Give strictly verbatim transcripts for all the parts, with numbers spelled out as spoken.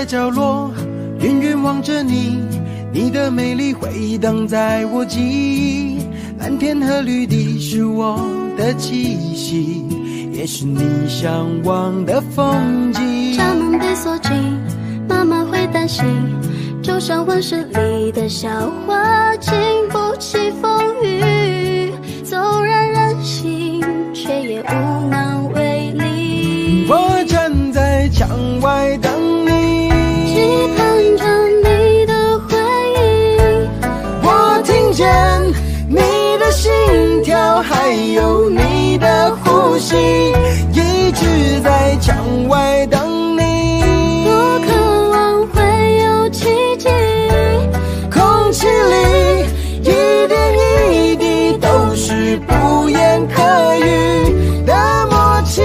角落，远远望着你，你的美丽回荡在我记忆。蓝天和绿地是我的气息，也是你向往的风景。 家门被锁紧，妈妈会担心，就像温室里的小花，经不起风雨，纵然任性，却也无能为力。 我站在墙外等你， 期盼着你的回应。 我听见你的心跳，还有你的呼吸，一直在墙外等你。 多渴望会有奇迹， 空气里一点一滴都是不言可喻的默契。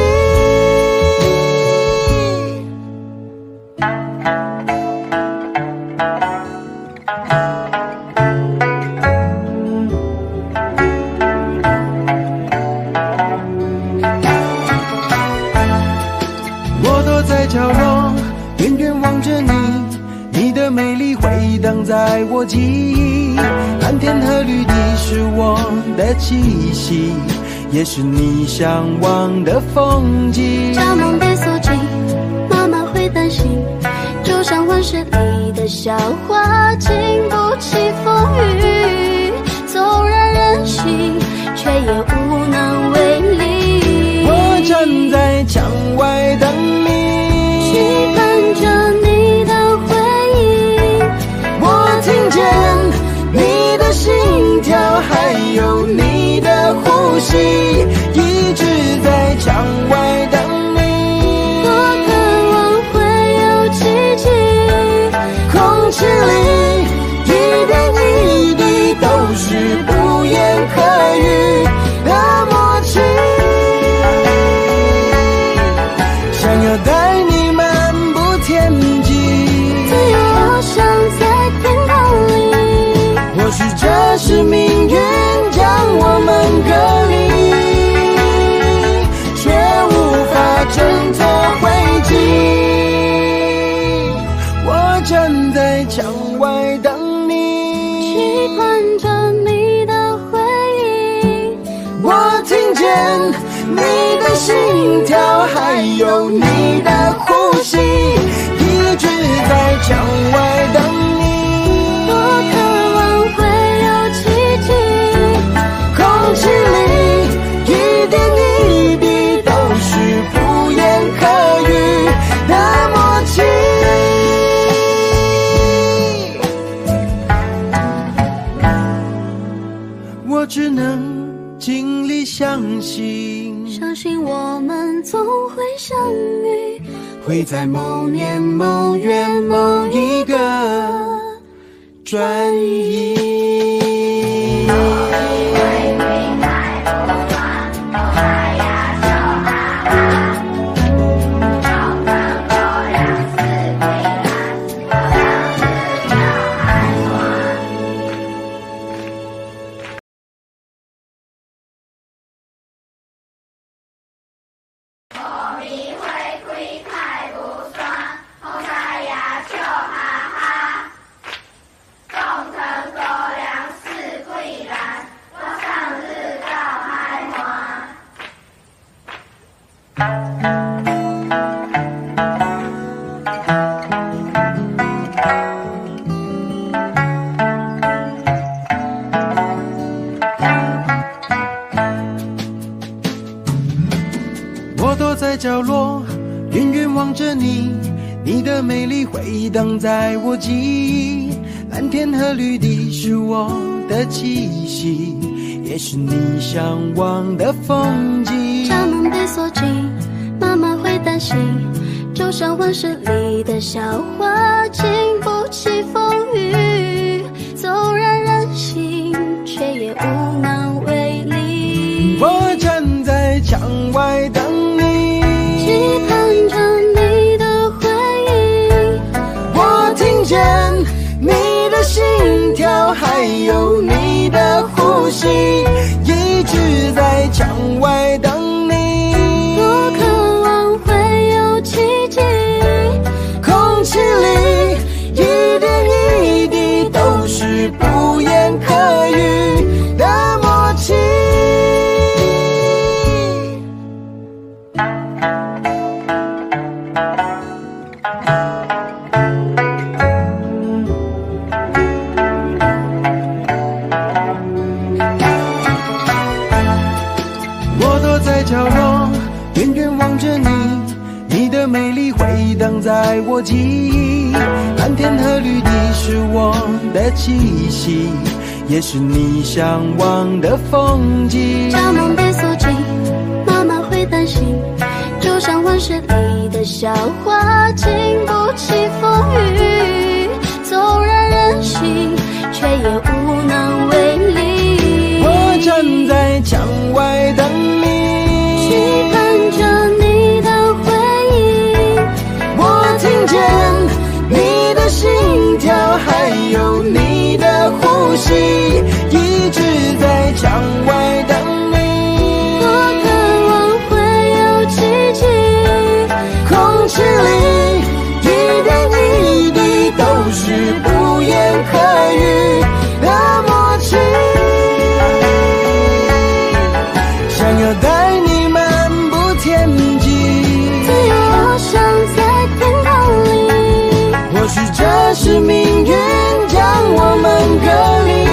我躲在角落，远远望着你，你的美丽回荡在我记忆。蓝天和绿地是我的气息，也是你向往的风景。 家门被锁紧，妈妈会担心，就像温室里的小花，经不起风雨，纵然任性，却也无能为力。 我站在墙外等你， 期盼着你的回应。 我听见你的心跳，还有你的呼吸，一直在墙外等你。 多渴望会有奇迹， 空气里一点一滴都是不言可喻的默契。想要带你漫步天际， 自由翱翔在天空里。 或许这是命运将我们隔离，却无法挣脱轨迹。我站在墙外等你， 期盼着你的回应。 我听见你的心跳，还有你的呼吸，一直在墙外等你。 多渴望会有奇迹， 空气里一点一滴都是不言可喻的默契。我只能尽力相信， 相信我们总会相遇， 会在某年某月某一个转移。我躲在角落，远远望着你，你的美丽回荡在我记忆。蓝天和绿地是我的气息，也是你向往的风景。 家门被锁紧，妈妈会担心，就像温室里的小花，经不起风雨，纵然任性，却也无能为力。 我站在墙外等你， 期盼着你的回应。 我听见你的心跳，还有你的呼吸，一直在墙外等你。 多渴望会有奇迹， 空气里回荡在我记忆，蓝天和绿地是我的气息，也是你向往的风景。 家门被锁紧，妈妈会担心，就像温室里的小花，经不起风雨，纵然任性，却也无能为力。 我站在墙外等你， 期盼着你的回应。 我听见你的心跳，还有你的呼吸，一直在墙外等你。 多渴望会有奇迹， 空气里一点一滴都是不言可喻的默契，想要带你漫步天际， 自由翱翔在天空里。 或许这是命运将我们隔离，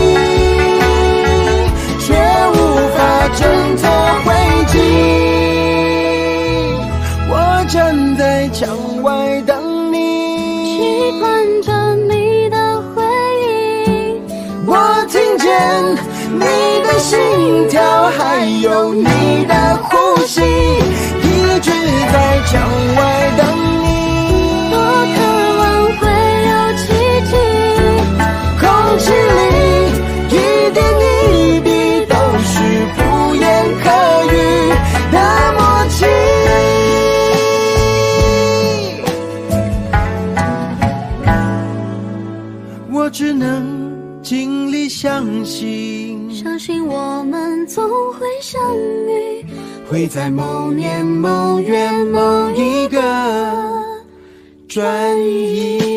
却无法挣脱轨迹。我站在墙外等你， 期盼着你的回应。 我听见你的心跳，还有你的呼吸，一直在墙外等你。 多渴望会有奇迹， 空气里一点一滴都是不言可喻的默契。我只能尽力相信， 相信我们总会相遇， 会在某年某月某一个转移。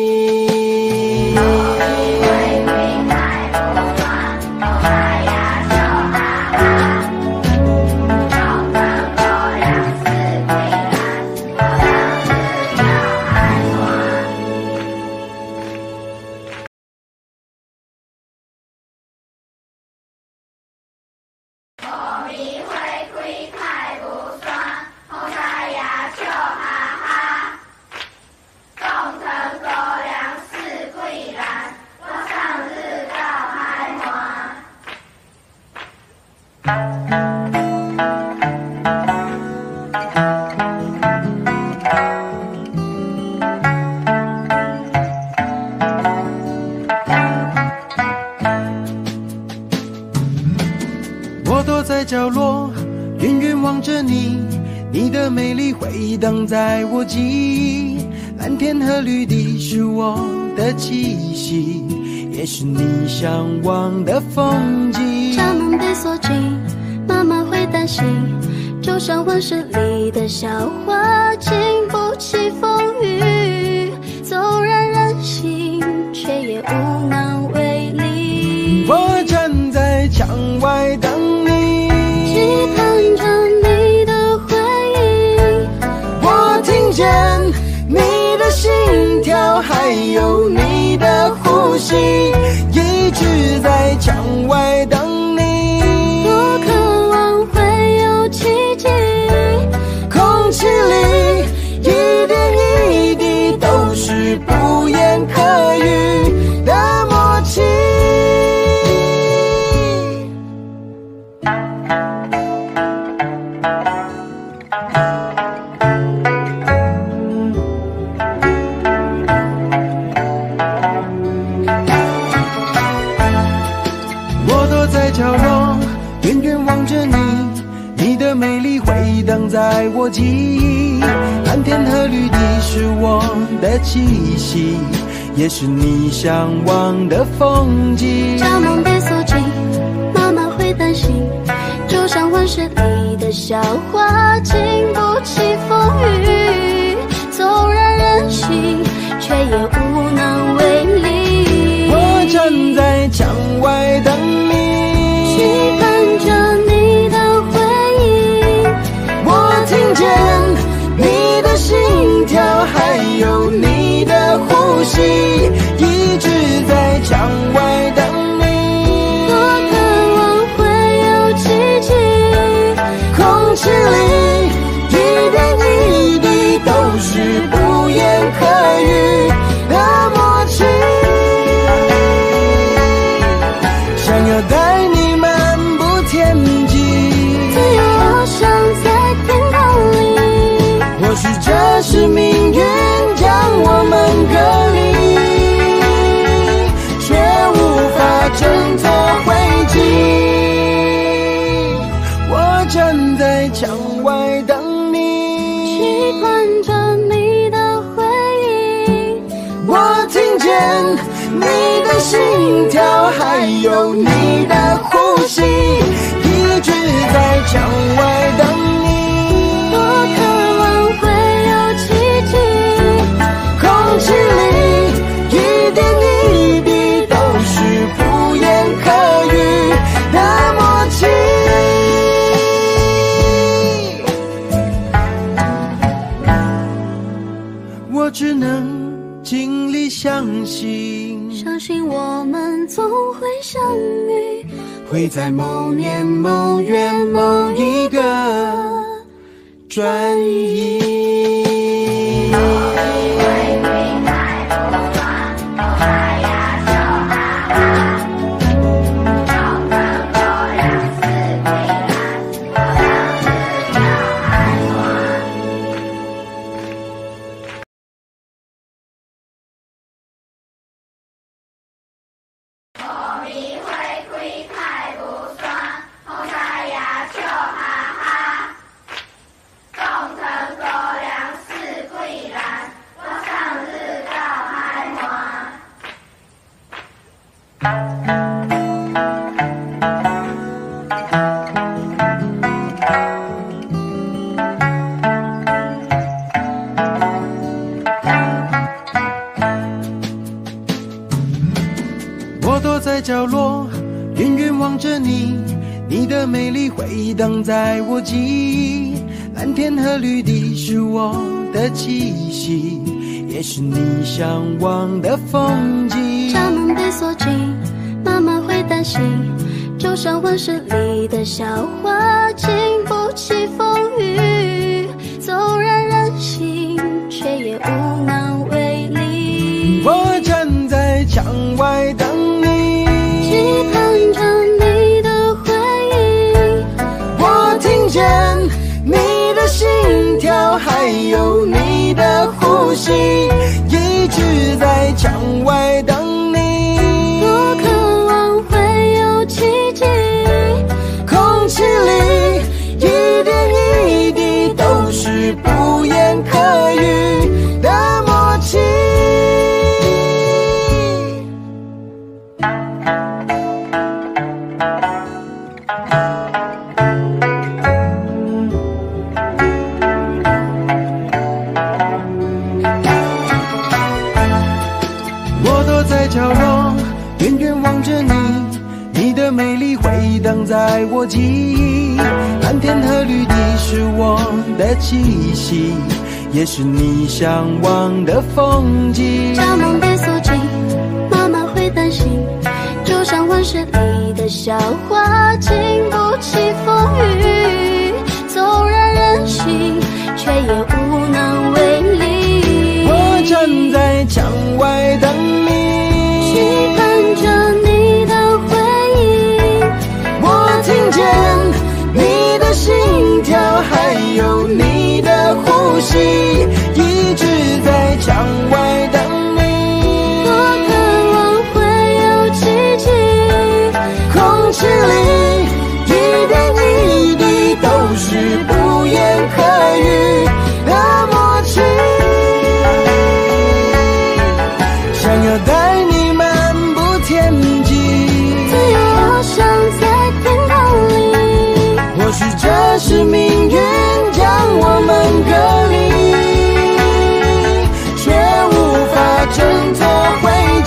我躲在角落，远远望着你，你的美丽回荡在我记忆，蓝天和绿地是我的气息，也是你向往的风景。 家门被锁紧，妈妈会担心，就像温室里的小花，经不起风雨，纵然任性，却也无能为力。 我站在墙外等你， 期盼着你的回应。 我听见你的心跳，还有你的呼吸，一直在墙外等你。 多渴望会有奇迹， 空气里一点一滴都是不言可喻的默契。我躲在角落，远远望着你，你的美丽回荡在我记忆，蓝天和绿地是我的气息，也是你向往的风景。 家门被锁紧，妈妈会担心，就像温室里的小花，经不起风雨，纵然任性，却也无能为力。 我站在墙外等你， 期盼着你的回应。 我听见你的心跳，还有你的呼吸，一直在墙外等你。 多渴望会有奇迹， 空气里一点一滴都是不言盼着你的回应。 我听见你的心跳，还有你的呼吸，一直在墙外等你。 我渴望会有奇迹， 空气里一点一滴都是不言可喻的默契。我只能尽力相信， 相信我们总会相遇， 会在某年某月某一个转移。我躲在角落，远远望着你，你的美丽回荡在我记忆。蓝天和绿地是我的气息，也是你向往的风景。 家门被锁紧，妈妈会担心，就像温室里的小花，经不起风雨，纵然任性，却也无能为力。 我站在墙外等你， 期盼着你的回应。 我听见你的心跳，还有你的呼吸，一直在墙外等你。 我渴望会有奇迹， 空气里一点一滴都是不言可喻的默契。我躲在角落，远远望着你，你的美丽回荡在我记忆。蓝天和绿地是我的气息，也是你向往的风景。 家门被锁紧，妈妈会担心，就像温室里的小花，经不起风雨，纵然任性，却也无能为力。 我站在墙外等你， 期盼着你的回应。 我听见你的心跳，还有你的呼吸，一直在墙外等你。 我渴望会有奇迹， 空气里一点一滴都是不言可喻的默契。想要带你漫步天际， 自由翱翔在天空里。 或许这是命运将我们隔离，却无法挣脱轨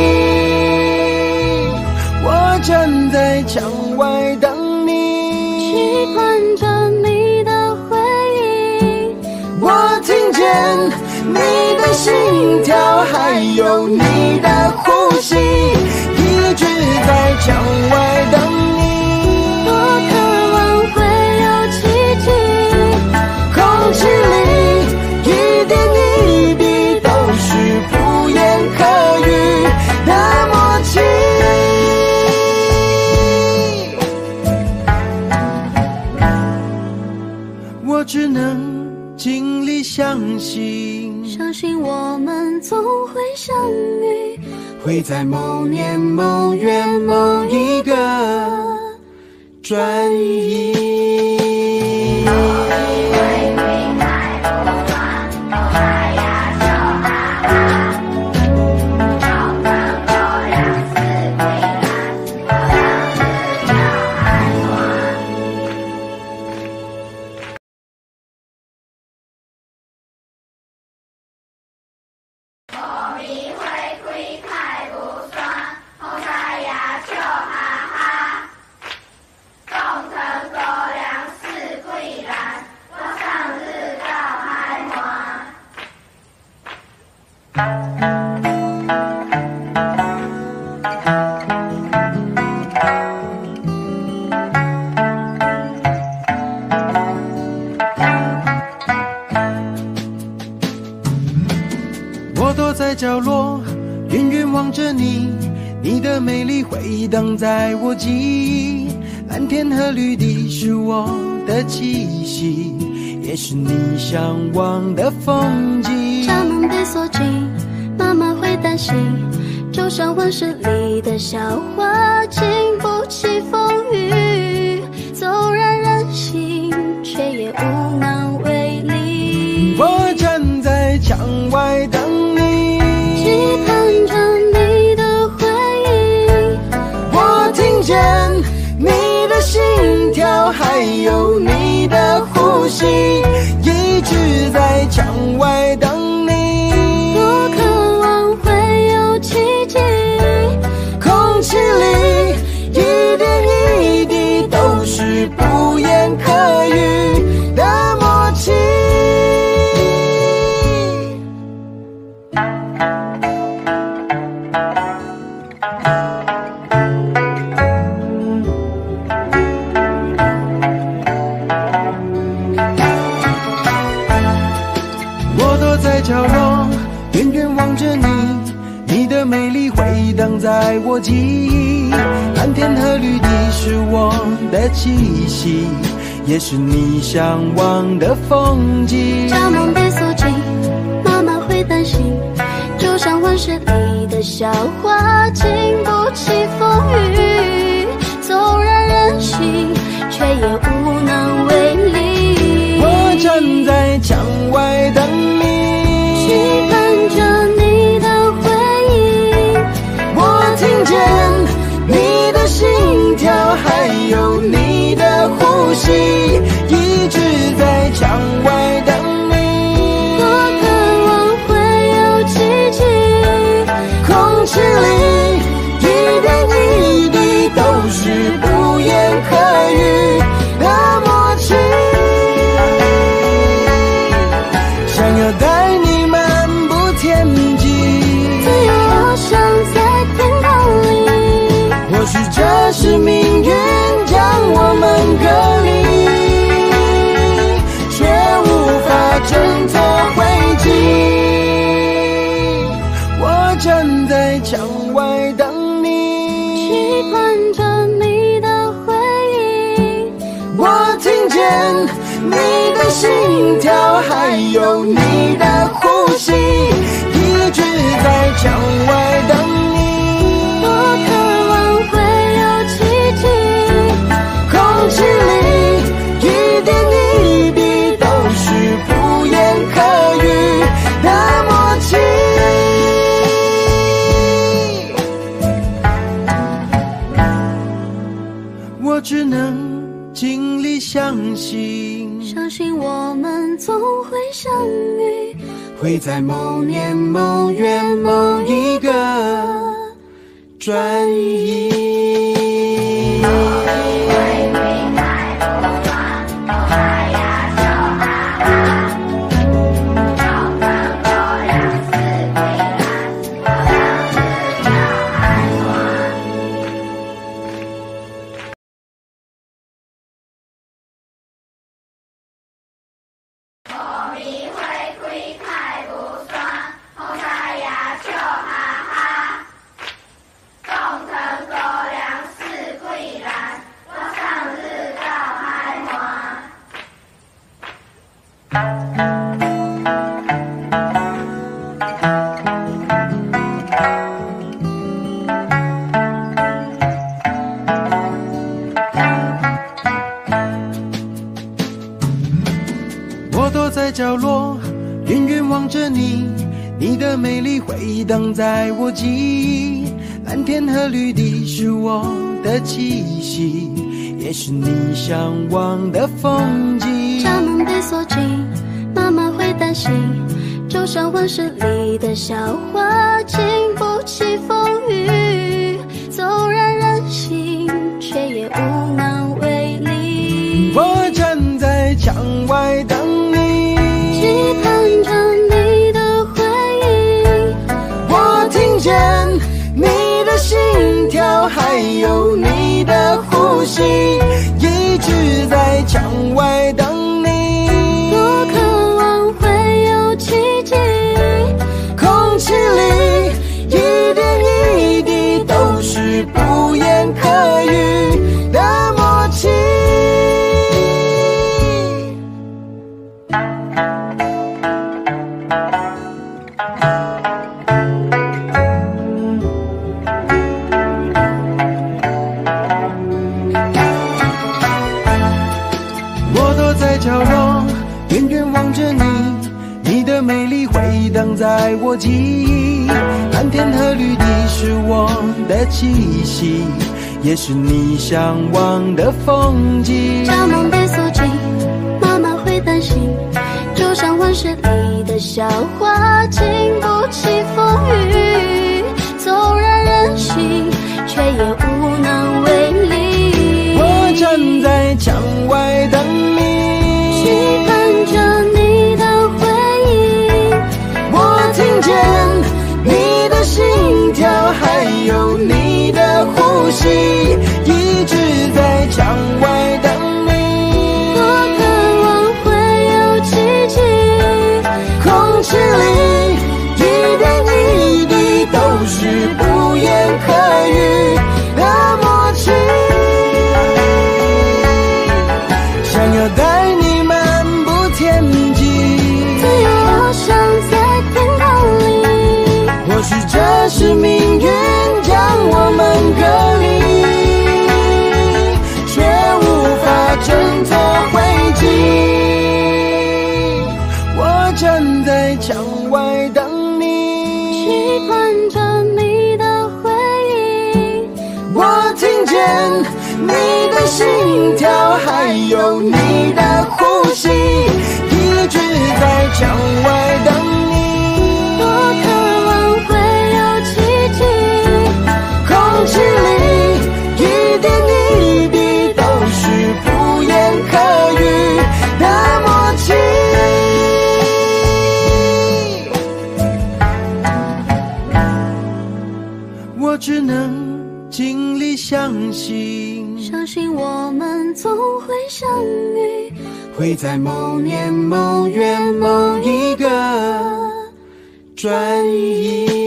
迹。我站在墙外等你， 期盼着你的回应。 我听见你的心跳，还有你的呼吸，一直在墙外等你。 我渴望会有奇迹， 空气里一点一滴都是不言可喻的默契。我只能尽力相信， 相信我们总会相遇， 会在某年某月某一个转移。 我躲在角落，远远望着你，你的美丽回荡在我记忆。蓝天和绿地是我的气息，也是你向往的风景。 家门被锁紧，妈妈会担心，就像温室里的小花，经不起风雨，纵然任性，却也无能为力。 我站在墙外等你， 期盼着你的回应。 我听见你的心跳，还有你的呼吸，一直在墙外等你。 多渴望会有奇迹， 空气里一点一滴都是不言可喻的默契。我躲在角落，远远望着你，你的美丽回荡在我记忆。蓝天和绿地是我的气息，也是你向往的风景。 家门被锁紧，妈妈会担心，就像温室里的小花，经不起风雨，纵然任性，却也无能为力。 我站在墙外等你， 期盼着你的回应。 我听见你的心跳，还有你的呼吸，一直在墙外等你。 多渴望会有奇迹， 空气里一点一滴都是不言可喻的默契。想要带你漫步天际， 自由翱翔在天空里。 或许这是命运将我们隔离，却无法挣脱轨迹。我站在墙外等你， 期盼着你的回应。 我听见你的心跳，还有你的呼吸，一直在墙外等你。 多渴望会有奇迹， 空气里一点一滴都是不言可喻的默契。我只能尽力相信， 相信我们总会相遇， 会在某年某月某一个转移。我躲在角落，远远望着你，你的美丽回荡在我记忆。蓝天和绿地是我的气息，也是你向往的风景。 家门被锁紧，妈妈会担心，就像温室里的小花，经不起风雨，纵然任性，却也无能为力。 我站在墙外等你， 期盼着你的回应。 我躲在角落，远远望着你，你的美丽回荡在我记忆。蓝天和绿地是我的气息，也是你向往的风景。 家门被锁紧，妈妈会担心，就像温室里的小花，经不起风雨，纵然任性，却也无能为力。 我站在墙外等你， 期盼着你的回应。 我听见你的心跳，还有你的呼吸，一直在墙外等你。 我渴望会有奇迹， 空气里一点一滴都是不言可语的默契，想要带你漫步天际， 自由翱翔在天空里。 或许这是命运将我们隔离，却无法挣脱轨迹。我站在墙外等你， 期盼着你的回应。 我听见你的心跳，还有你的呼吸，一直在墙外等你。 我渴望会有奇迹， 空气里一点一滴都是不言可语的默契。我只能尽力相信， 相信我们总会相遇， 会在某年某月某一个转移。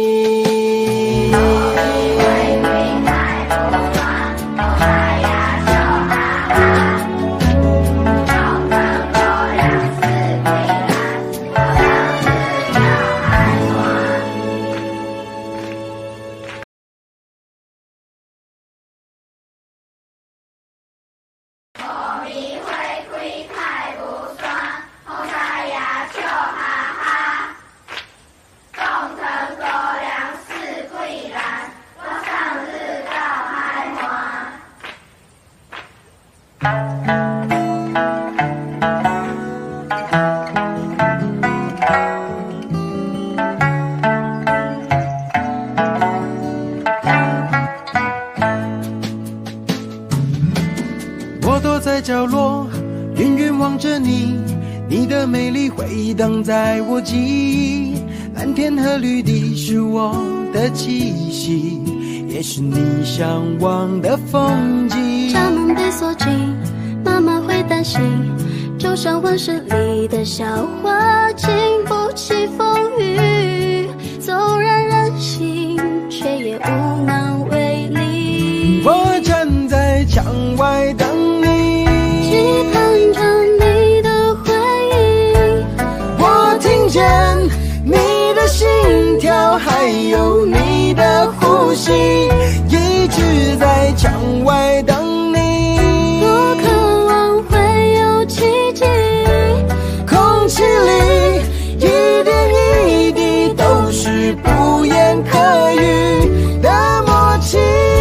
我躲在角落，远远望着你，你的美丽回荡在我记忆。蓝天和绿地是我的气息，也是你向往的风景。 家门被锁紧，妈妈会担心，就像温室里的小花，经不起风雨，纵然任性，却也无能为力。 我站在墙外等你， 期盼着你的回应。 我听见你的心跳，还有你的呼吸，一直在墙外等你。 我渴望会有奇迹， 空气里一点一滴都是不言可语的默契。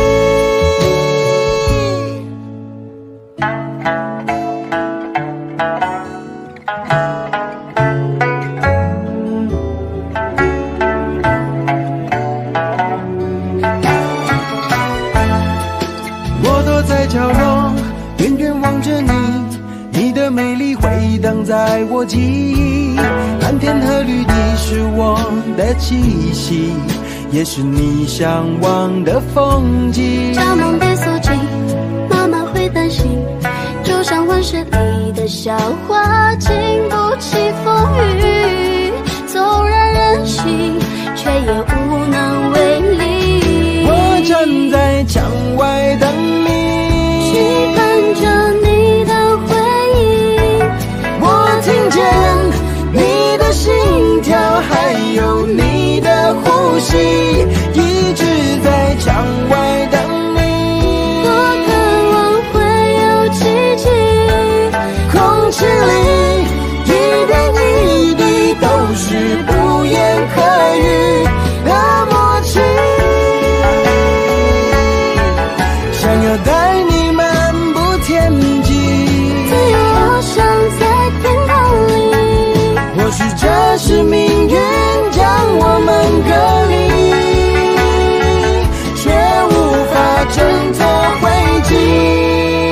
我躲在角落，远远望着你，你的美丽回荡在我记忆。蓝天和绿地是我的气息，也是你向往的风景。 家门被锁紧，妈妈会担心，就像温室里的小花，经不起风雨，纵然任性，却也无能为力。 我站在墙外等你， 期盼着你的回应。 我听见是不言可语的默契。想要带你漫步天际， 自由翱翔在天空里。 或许这是命运将我们隔离，却无法挣脱轨迹。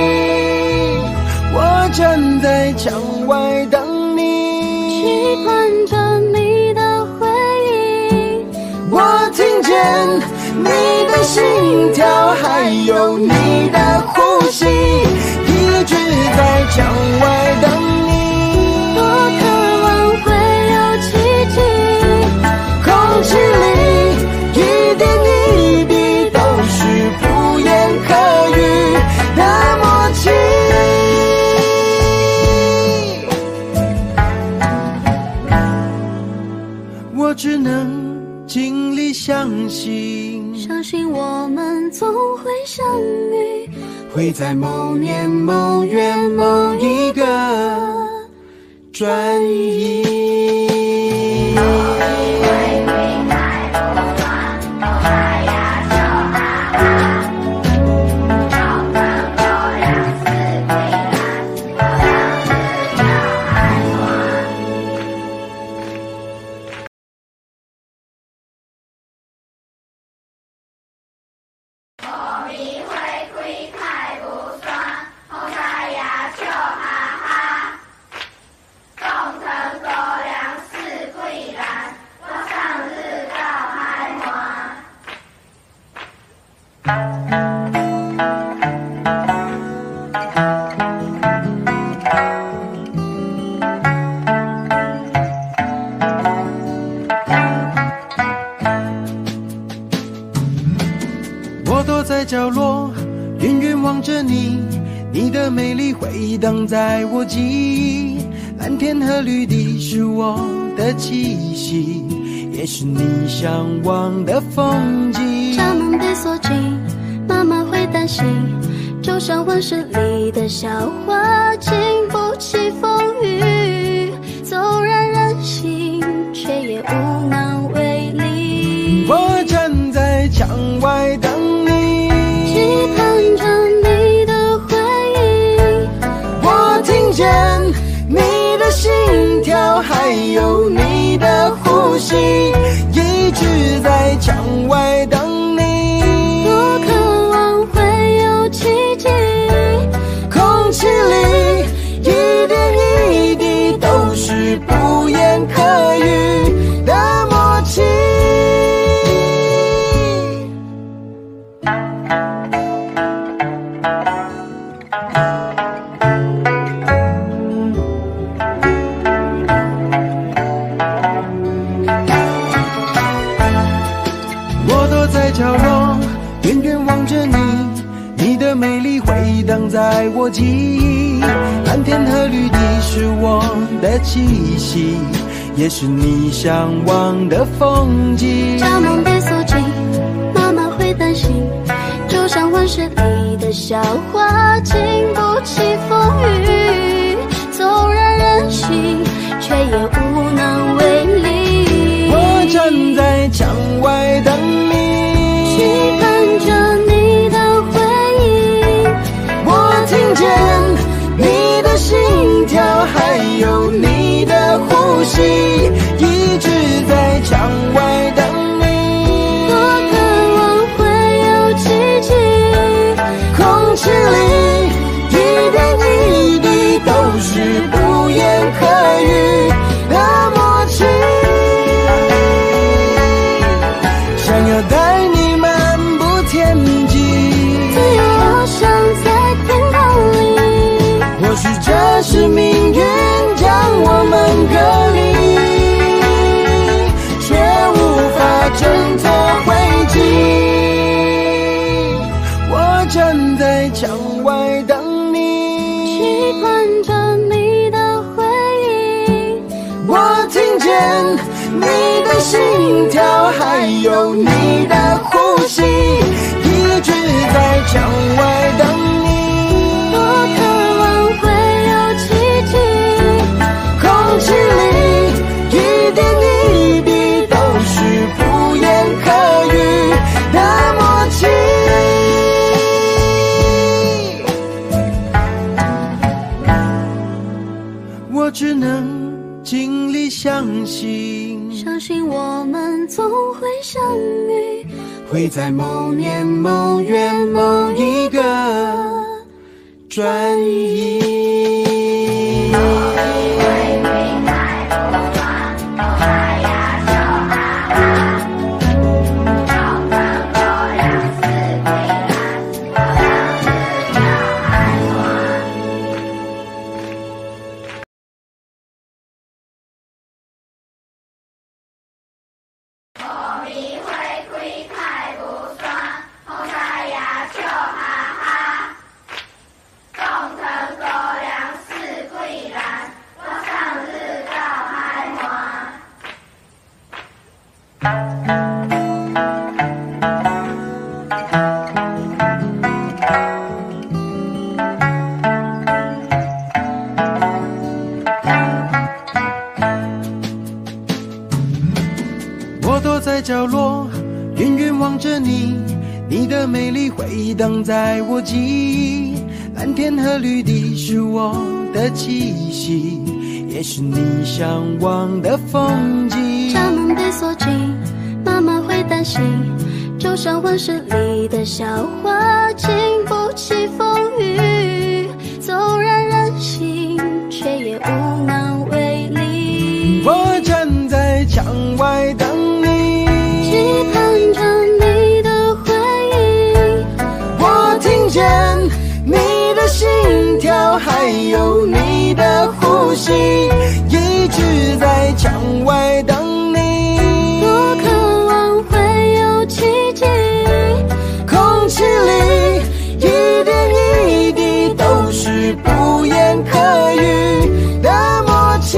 我站在墙外等你， 期盼着你的回应。 我听见你的心跳，还有你的呼吸，一直在墙外等你。 多渴望会有奇迹， 空气里一点一滴都是不言可语的默契。我只能尽力相信， 相信我们总会相遇， 会在某年某月某一个转移。我躲在角落，远远望着你，你的美丽回荡在我记忆。蓝天和绿地是我的气息，也是你向往的风景。 家门被锁紧，妈妈会担心，就像温室里的小花，经不起风雨，纵然任性，却也无能为力。 我站在墙外等你， 期盼着你的回应。 我听见你的心跳，还有你的呼吸，一直在墙外等你。 多渴望会有奇迹， 空气里一点一滴都是不言可语的默契。我躲在角落，远远望着你，你的美丽回荡在我记忆。蓝天和绿地是我的气息，也是你向往的风景。 家门被锁紧，妈妈会担心，就像温室里的小花，经不起风雨，纵然任性，却也无能为力。 我站在墙外等你， 期盼着你的回应。 我听见你的心跳，还有你的呼吸，一直在墙外等你。 多渴望会有奇迹， 空气里一点一滴都是不言可语的默契。想要带你漫步天际， 自由翱翔在天空里。 或许这是命运将我们隔离，却无法挣脱轨迹。我站在墙外等你， 期盼着你的回应。 我听见你的心跳，还有你的呼吸，一直在墙外等你。 多渴望会有奇迹， 空气里一点相信， 相信我们总会相遇， 会在某年某月某一个转移。 我躲在角落，远远望着你，你的美丽回荡在我记忆。蓝天和绿地是我的气息，也是你向往的风景。 家门被锁紧，妈妈会担心，就像温室里的小花，经不起风雨，纵然任性，却也无能为力。 我站在墙外等你， 期盼着你的回应。 我听见你的心跳，还有你的呼吸，一直在墙外等你。 多渴望会有奇迹， 空气里一点一滴都是不言可喻的默契。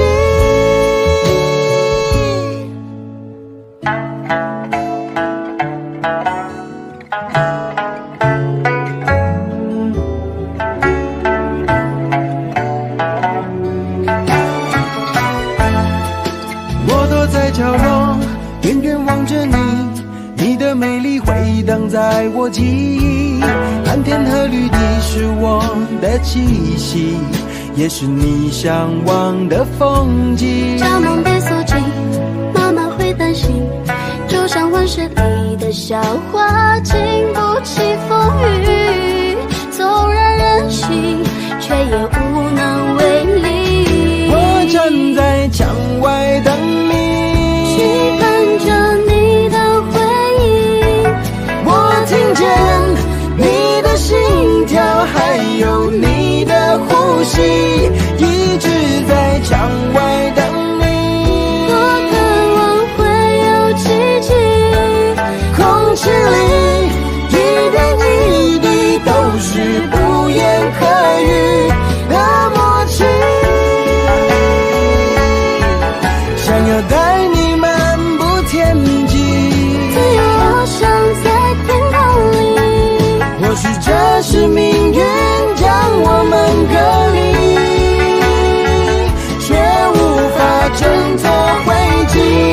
我躲在角落，远远望着你，你的美丽回荡在我记忆。蓝天和绿地是我的气息，也是你向往的风景。 家门被锁紧，妈妈会担心，就像温室里的小花，经不起风雨，纵然任性，却也无能为力。 我站在墙外等你， 期盼着你的回应。 我听见你的心跳，还有你的呼吸，一直在墙外等你。 多渴望会有奇迹， 空气里一点一滴都是不言可喻的默契。想要带你漫步天际， 自由翱翔在天空里。 或许这是命运将我们隔离，却无法挣脱轨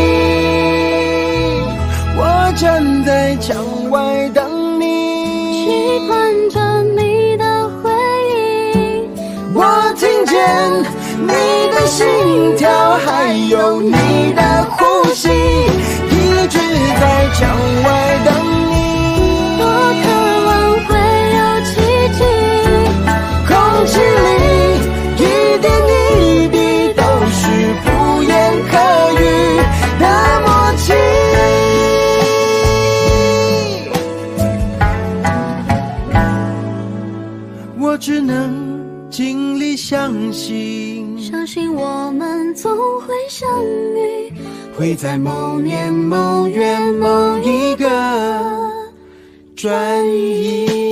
迹。我站在墙外等你， 期盼着你的回应。 我听见你的心跳，还有你的呼吸，一直在墙外等你。 多渴望会有奇迹， 空气里一点一滴都是不言可喻的默契。我只能尽力相信， 相信我们总会相遇， 会在某年某月某一个转移。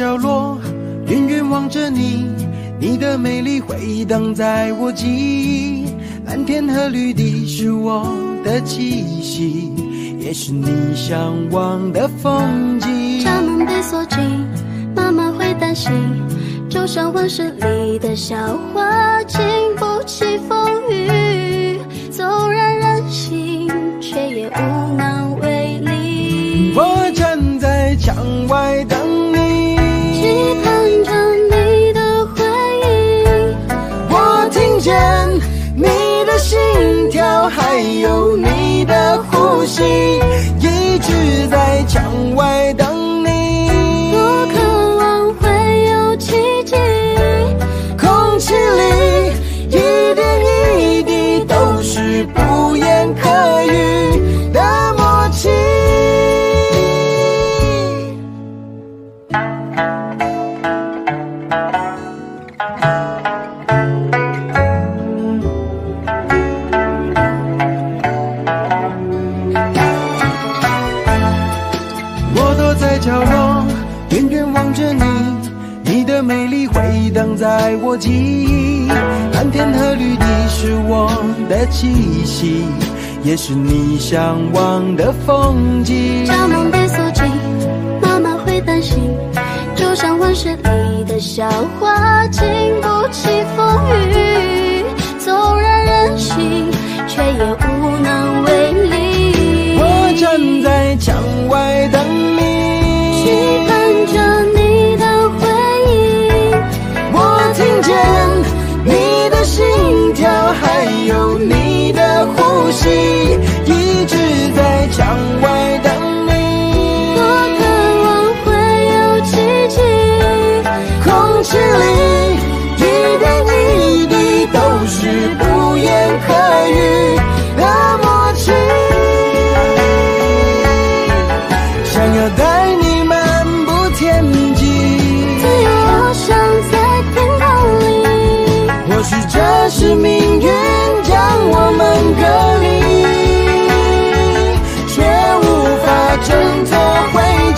角落，远远望着你，你的美丽回荡在我记忆。蓝天和绿地是我的气息，也是你向往的风景。 家门被锁紧，妈妈会担心，就像温室里的小花，经不起风雨，纵然任性，却也无能为力。 我站在墙外等你， 期盼着你的回应。 我听见你的心跳，还有你的呼吸，一直在墙外等你。 多渴望会有奇迹， 空气里一点一滴都是不言可喻的默契。我躲在角落，远远望着你，你的美丽回荡在我记忆。蓝天和绿地是我的气息，也是你向往的风景。 家门被锁紧，妈妈会担心，就像温室里的小花，经不起风雨，纵然任性，却也无能为力。 我站在墙外等你， 期盼着你的回应。 我听见你的心跳，还有你的呼吸，一直在墙外等你。 多渴望会有奇迹， 空气里一点一滴都是不言可喻的默契。想要带你漫步天际， 自由翱翔在天空里。 或许这是命运将我们隔离，却无法挣脱轨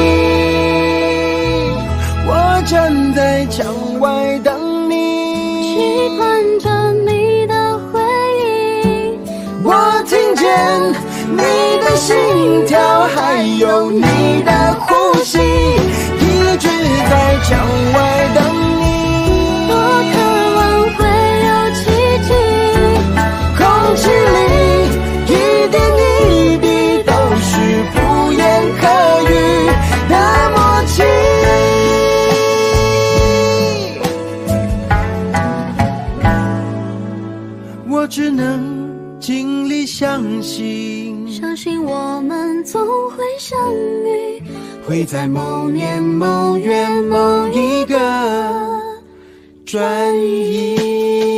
迹。我站在墙外等你， 期盼着你的回应。 我听见你的心跳，还有你的呼吸，一直在墙外等你。 多渴望会有奇迹， 空气里一点一滴都是不言可喻的默契。我只能尽力相信， 相信我们总会相遇， 会在某年某月某一个转移。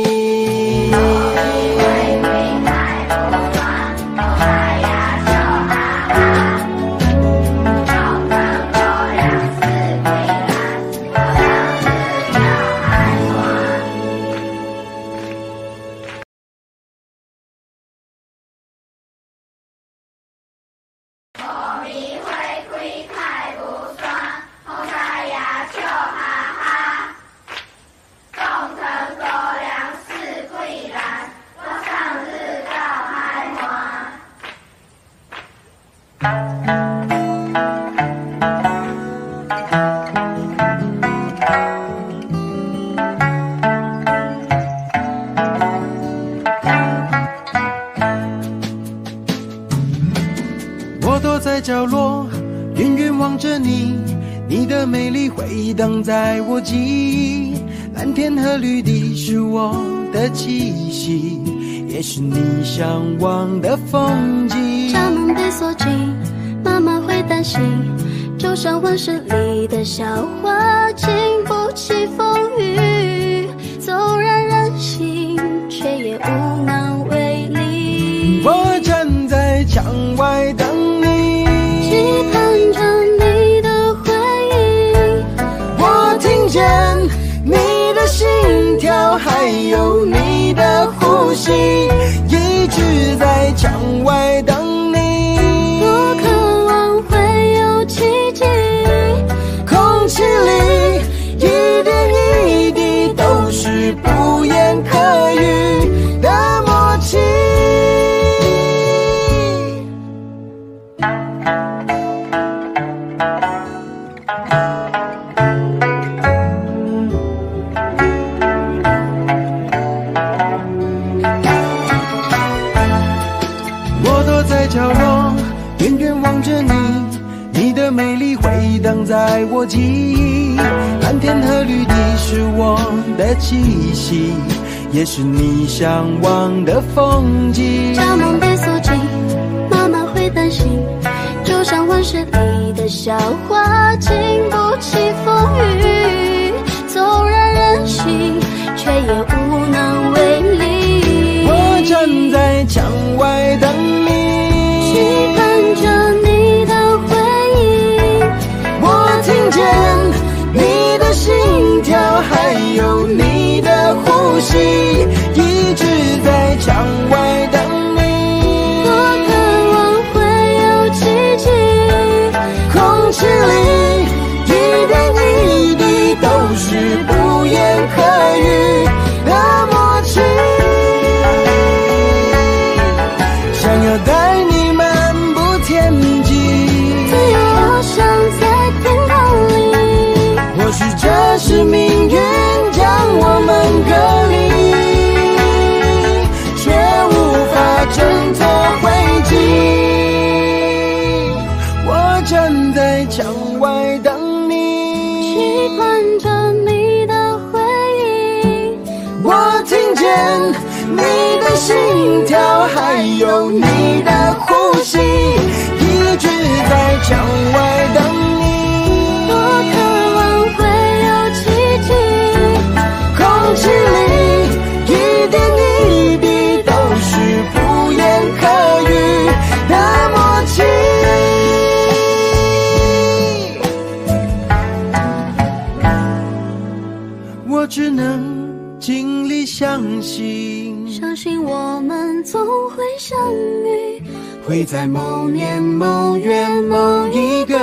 我躲在角落，远远望着你，你的美丽回荡在我记忆。蓝天和绿地是我的气息，也是你向往的风景。 家门被锁紧，妈妈会担心，就像温室里的小花，经不起风雨，纵然任性，却也无能为力。 我站在墙外等你， 期盼着你的回应。 我听见你的心跳，还有你的呼吸，一直在墙外等你。 多渴望会有奇迹， 空气里美丽回荡在我记忆，蓝天和绿地是我的气息，也是你向往的风景。 家门被锁紧，妈妈会担心，就像温室里的小花，经不起风雨，纵然任性，却也无能为力。 我站在墙外等你， 期盼着你的回应。 我听见你的心跳，还有你的呼吸，一直在墙外等你。 多渴望会有奇迹， 空气里一点一滴都是不言可喻的默契，想要带你漫步天际， 自由翱翔在天空里。 或许这是命运将我们隔离，却无法挣脱轨迹。我站在墙外等你， 期盼着你的回应。 我听见你的心跳，还有你的呼吸，一直在墙外等你。 多渴望会有奇迹， 空气里一点一滴都是不言可喻的默契。我只能尽力相信， 相信我们总会相遇， 会在某年某月某一个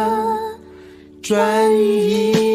转移。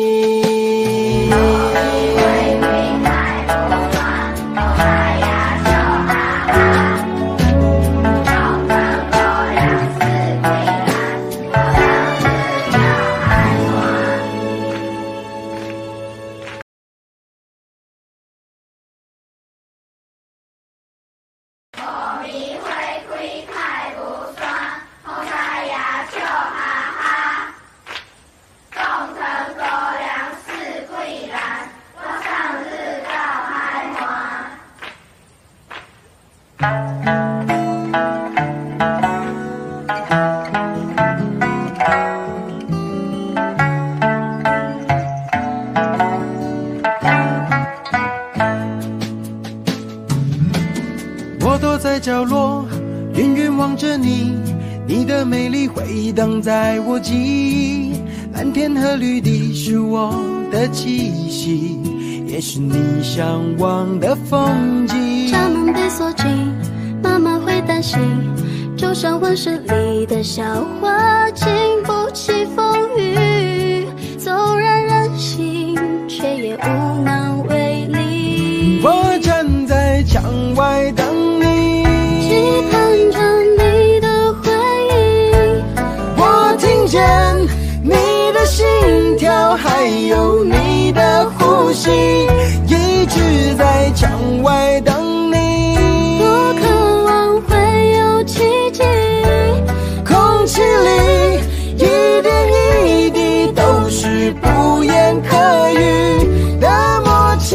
我躲在角落，远远望着你，你的美丽回荡在我记忆，蓝天和绿地是我的气息，也是你向往的风景。 家门被锁紧，妈妈会担心，就像温室里的小花，经不起风雨，纵然任性，却也无能为力。 我站在墙外等你， 期盼着你的回应。 我听见你的心跳，还有你的呼吸，一直在墙外等你。 多渴望会有奇迹， 空气里一点一滴都是不言可喻的默契。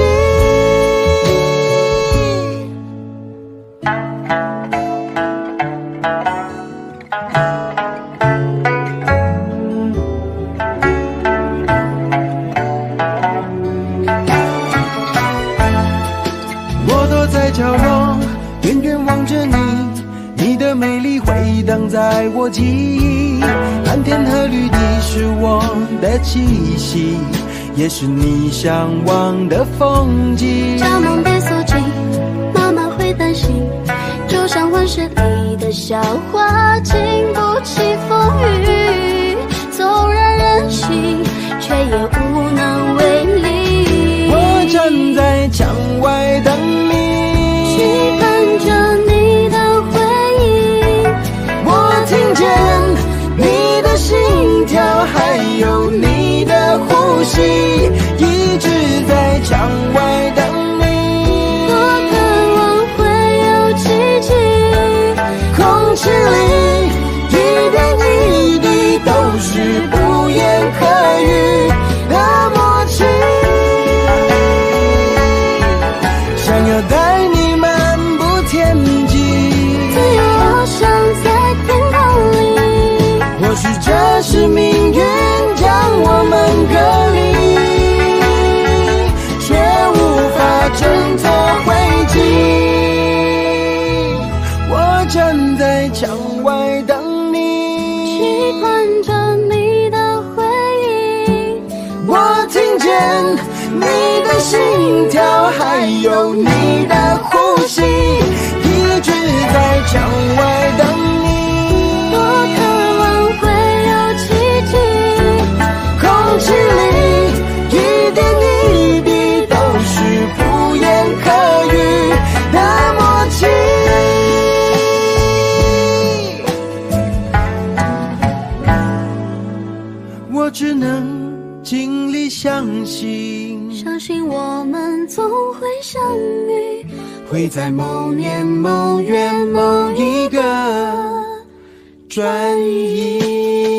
我躲在角落，远远望着你，你的美丽回荡在我记忆，蓝天和绿地是我的气息，也是你向往的风景。 家门被锁紧，妈妈会担心，就像温室里的小花，经不起风雨，纵然任性，却也无能为力。 我站在墙外等你， 期盼着你的回应。 我听见你的心跳，还有你的呼吸，一直在墙外等你。 多渴望会有奇迹， 空气里一点一滴都是见你的心跳，还有你的呼吸，一直在墙外等你。 多渴望会有奇迹， 空气里一点一滴都是不言可喻的默契。我只能尽力相信， 相信我们总会相遇， 会在某年某月某一个转移。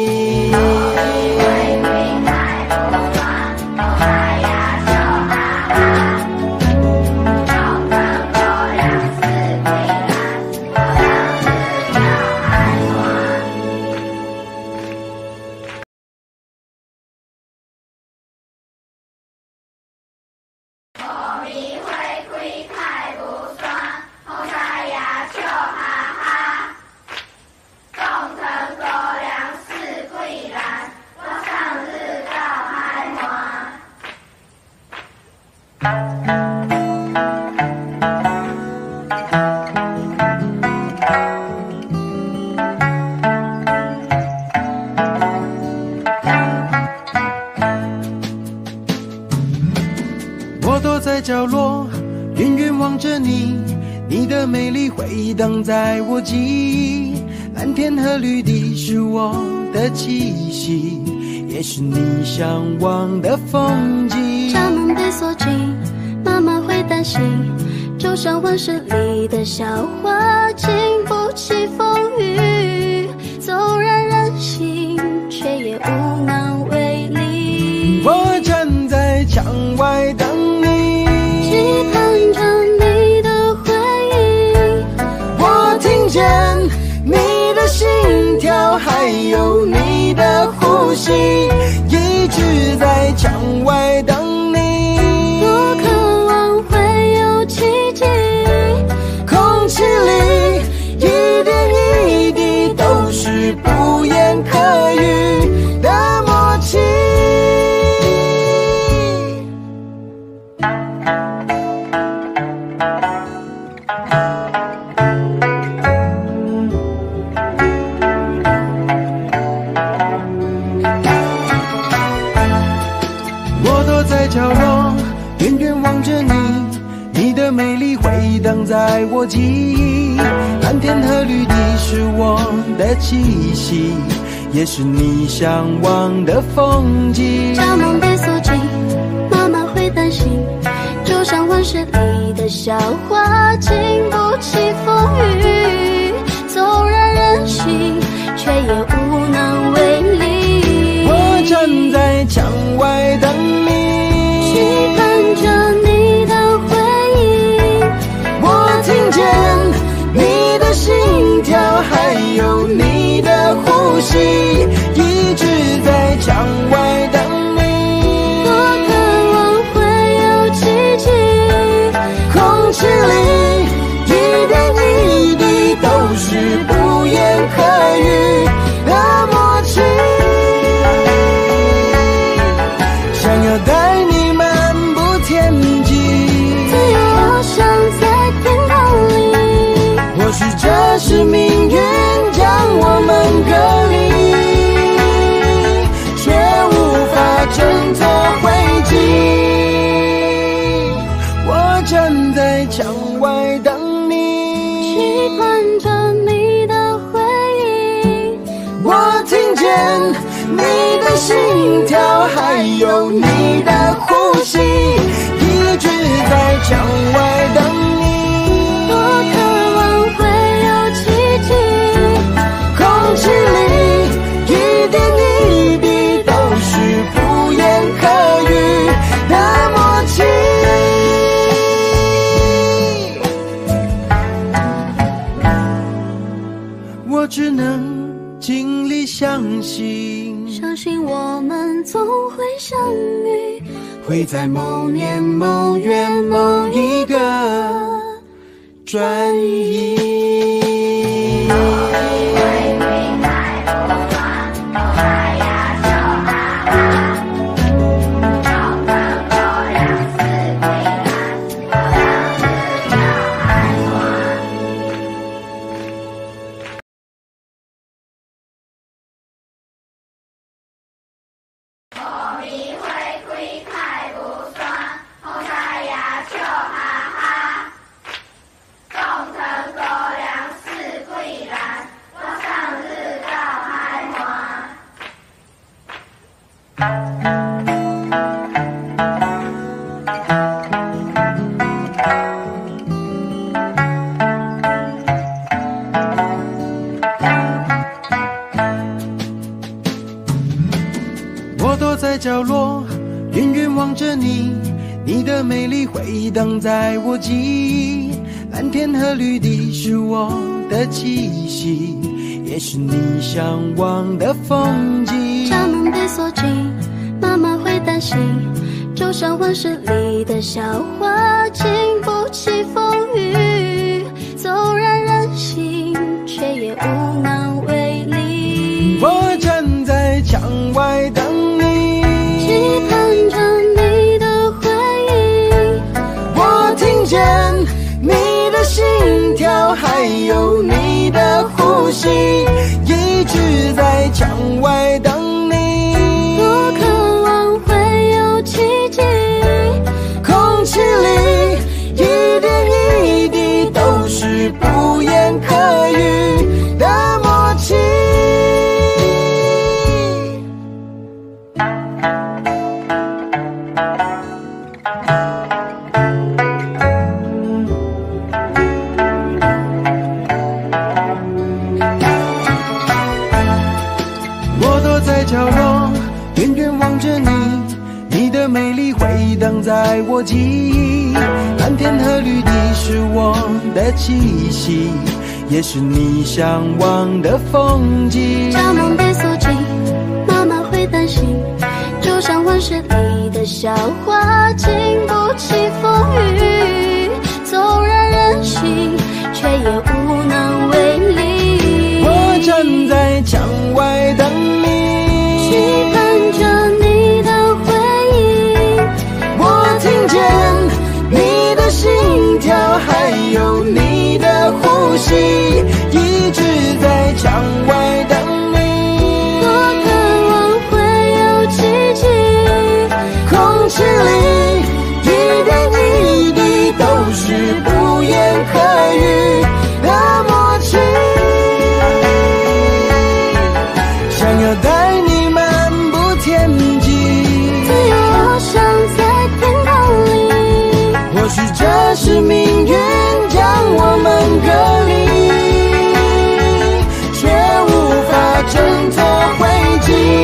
我躲在角落，远远望着你，你的美丽回荡在我记忆。蓝天和绿地是我的气息，也是你向往的风景。 家门被锁紧，妈妈会担心，就像温室里的小花，经不起风雨，纵然任性，却也无能为力。 我站在墙外等你， 期盼着你的回应。 我听见你的心跳，还有你的呼吸，一直在墙外等你。 多渴望会有奇迹， 空气里一点一滴都是不言可喻的默契。我躲在角落，远远望着你，你的美丽回荡在我记忆。蓝天和绿地是我的气息，也是你向往的风景。 家门被锁紧，妈妈会担心，就像温室里的小花，经不起风雨，纵然任性，却也无能为力。 我站在墙外等你， 期盼着你的回应。 我听见你的心跳，还有你的呼吸，一直在墙外等你。 多渴望会有奇迹， 空气里一点一滴都是不言可喻的默契。想要带你漫步天际， 自由翱翔在天空里。 或许这是命运将我们隔离，却无法挣脱轨迹。我站在墙外等你， 期盼着你的回应。 我听见你的心跳，还有你的呼吸，一直在墙外等你。 多渴望会有奇迹， 空气里一点一滴都是不言可喻的默契。我只能尽力相信， 相信我们总会相遇， 会在某年某月某一个转移。 角落，远远望着你，你的美丽回荡在我记忆。蓝天和绿地是我的气息，也是你向往的风景。 家门被锁紧，妈妈会担心，就像温室里的小花，经不起风雨，纵然任性，却也无能为力。 我站在墙外等你， 期盼着你的回应。 我听见你的心跳，还有你的呼吸，一直在墙外等你。 多渴望会有奇迹， 空气里一点一滴都是不言可喻的默契。我躲在角落，远远望着你，你的美丽回荡在我记忆。蓝天和绿地是我的气息，也是你向往的风景。 家门被锁紧，妈妈会担心，就像温室里的小花，经不起风雨，纵然任性，却也无能为力。 我站在墙外等你， 期盼着你的回应。 我听见你的心跳，还有你的呼吸，一直在墙外等你。 多渴望会有奇迹， 空气里一点一滴都是不言可喻的默契。想要带你漫步天际， 自由翱翔在天空里。 或许这是命运将我们隔离，却无法挣脱轨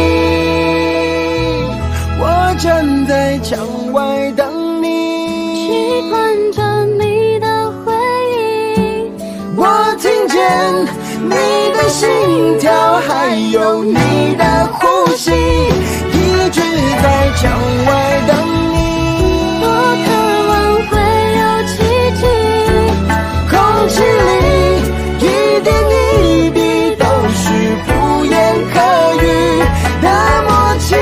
迹。我站在墙外等你， 期盼着你的回应。 我听见你的心跳，还有你的呼吸，一直在墙外等你。 多渴望会有奇迹， 空气里一点一滴都是不言可喻的默契。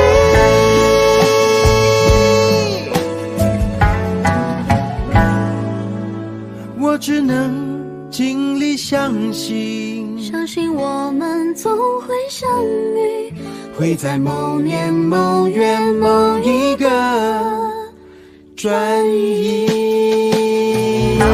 我只能尽力相信， 相信我们总会相遇， 会在某年某月某一个转移。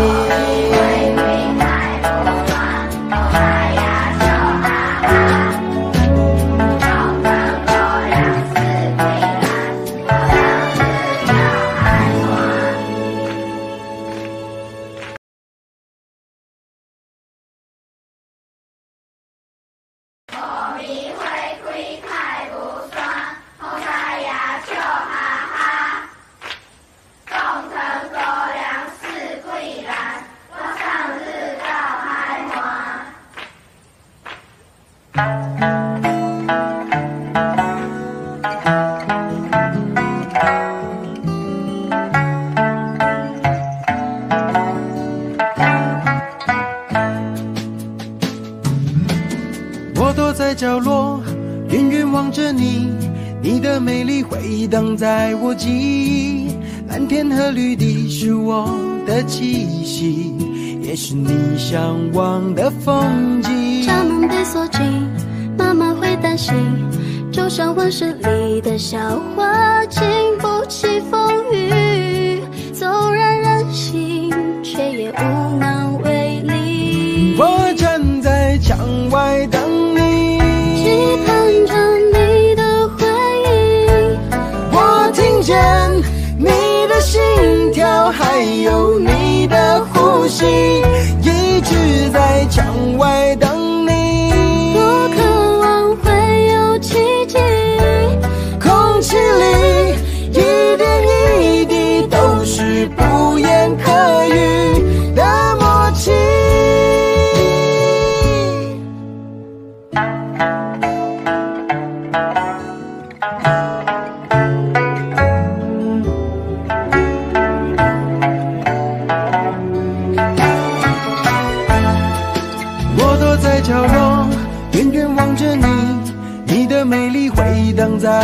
我躲在角落，远远望着你，你的美丽回荡在我记忆。蓝天和绿地是我的气息，也是你向往的风景。 家门被锁紧，妈妈会担心，就像温室里的小花，经不起风雨，纵然任性，却也无能为力。 我站在墙外等你， 期盼着你的回应。 我听见你的心跳，还有你的呼吸，一直在墙外等你。 多渴望会有奇迹， 空气里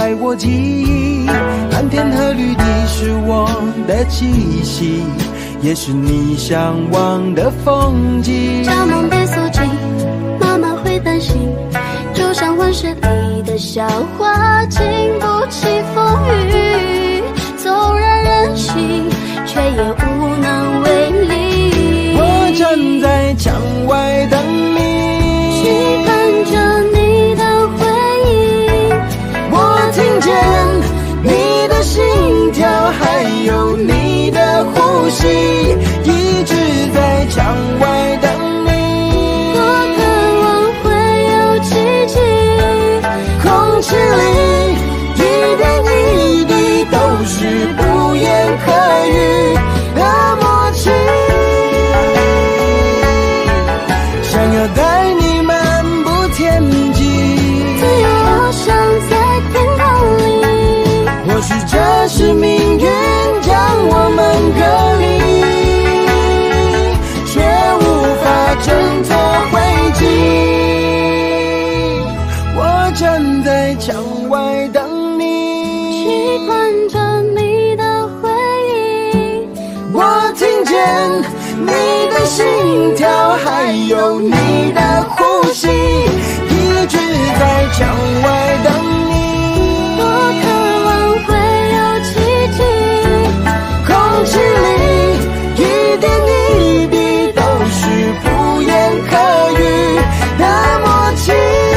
在我记忆，蓝天和绿地是我的气息，也是你向往的风景。 将梦被锁紧，妈妈会担心，就像温室里的小花，经不起风雨，纵然任性，却也无能为力。 我站在墙外等你， 期盼着你的回应。 我听见你的心跳，还有你的呼吸，一直在墙外等你。 我渴望会有奇迹， 空气里一点一滴都是不言可语的默契，想要带你漫步天际， 自由翱翔在天空里。 或许这是命运将我们隔离，却无法挣脱轨迹。我站在墙外等你， 期盼着你的回应。 我听见你的心跳，还有你的呼吸，一直在墙外等你。 我渴望会有奇迹， 空气里一点一滴都是不言可语的默契。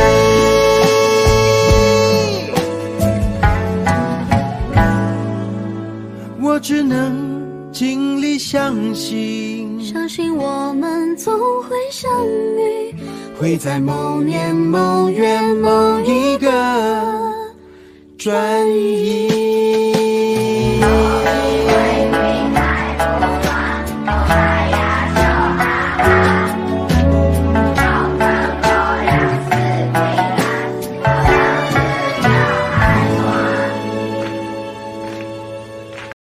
我只能尽力相信， 相信我们总会相遇， 会在某年某月某一个转移。